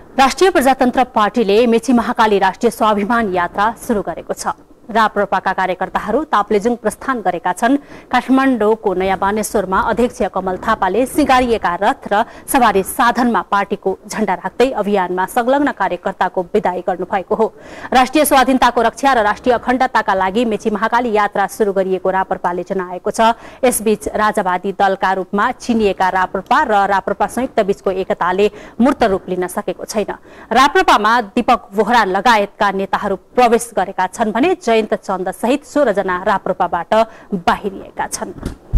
राष्ट्रिय प्रजातन्त्र पार्टीले मेची महाकाली राष्ट्रिय स्वाभिमान यात्रा सुरु गरेको छ। राप्रपाका कार्यकर्ताहरू ताप्लेजुङ प्रस्थान गरेका छन्। काठमाडौँको नयाँ बानेश्वरमा अध्यक्ष कमल थापाले सिगारिएका रथ र सवारी साधनमा पार्टीको झण्डा राख्दै अभियानमा संलग्न कार्यकर्ताको विदाई गर्नुभएको हो। राष्ट्रिय स्वाधीनताको रक्षा र राष्ट्रिय अखण्डताका लागि मेची महाकाली यात्रा सुरु गरिएको राप्रपाले जनाएको छ। यसबीच राजावादी दलका रूपमा चिनिएका राप्रपा र राप्रपा संयुक्त बीचको एकताले मूर्त रूप लिन सकेको छैन। राप्रपामा दीपक बोहरा लगायतका नेताहरू प्रवेश गरेका छन् भने जयन्त चन्द सहित 16 जना राप्रपाबाट बाहिरिएका छन्।